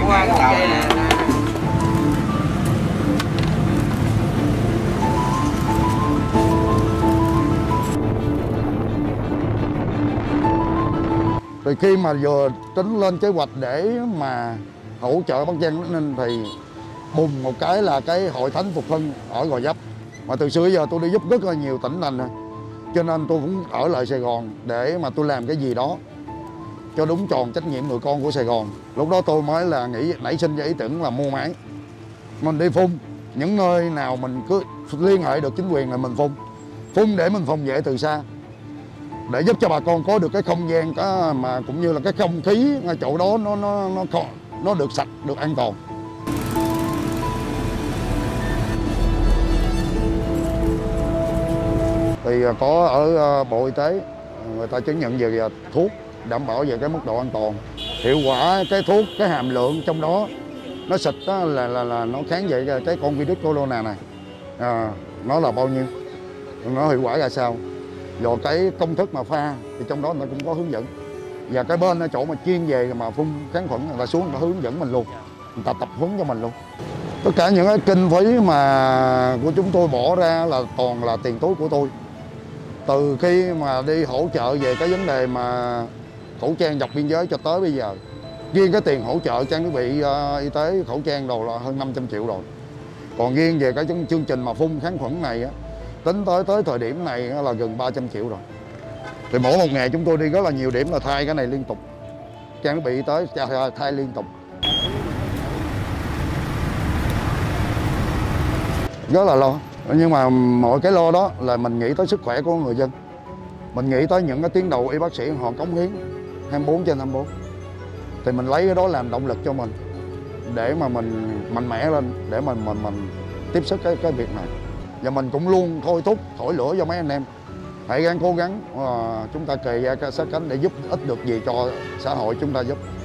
qua cái cây nè. Thì khi mà vừa tính lên kế hoạch để mà hỗ trợ Bắc Giang Bắc Ninh thì bùng một cái là cái hội thánh Phục Hưng ở Gò Vấp. Mà từ xưa giờ tôi đi giúp rất là nhiều tỉnh thành rồi, cho nên tôi cũng ở lại Sài Gòn để mà tôi làm cái gì đó cho đúng tròn trách nhiệm người con của Sài Gòn. Lúc đó tôi mới là nảy sinh ra ý tưởng là mua máy. Mình đi phun những nơi nào mình cứ liên hệ được chính quyền là mình phun để mình phòng vệ từ xa, để giúp cho bà con có được cái không gian mà cũng như là cái không khí ngay chỗ đó nó được sạch, được an toàn. Thì có ở Bộ Y tế người ta chứng nhận về thuốc, đảm bảo về cái mức độ an toàn, hiệu quả cái thuốc, cái hàm lượng trong đó nó xịt đó là nó kháng về cái con virus corona này, nó là bao nhiêu, nó hiệu quả ra sao, rồi cái công thức mà pha thì trong đó người ta cũng có hướng dẫn. Và cái bên ở chỗ mà chuyên về mà phun kháng khuẩn người ta xuống người ta hướng dẫn mình luôn, người ta tập huấn cho mình luôn. Tất cả những cái kinh phí mà của chúng tôi bỏ ra là toàn là tiền túi của tôi. Từ khi mà đi hỗ trợ về cái vấn đề mà khẩu trang dọc biên giới cho tới bây giờ, riêng cái tiền hỗ trợ trang thiết bị y tế khẩu trang đồ là hơn 500 triệu rồi. Còn riêng về cái chương trình mà phun kháng khuẩn này á, tính tới thời điểm này là gần 300 triệu rồi. Thì mỗi một ngày chúng tôi đi rất là nhiều điểm là thay cái này liên tục, trang thiết bị y tế thay liên tục. Rất là lo, nhưng mà mọi cái lo đó là mình nghĩ tới sức khỏe của người dân, mình nghĩ tới những cái tuyến đầu y bác sĩ họ cống hiến 24/24, thì mình lấy cái đó làm động lực cho mình để mà mình mạnh mẽ lên, để mình tiếp sức cái việc này. Và mình cũng luôn thôi thúc thổi lửa cho mấy anh em hãy cố gắng chúng ta kề vai sát cánh để giúp ích được gì cho xã hội chúng ta giúp.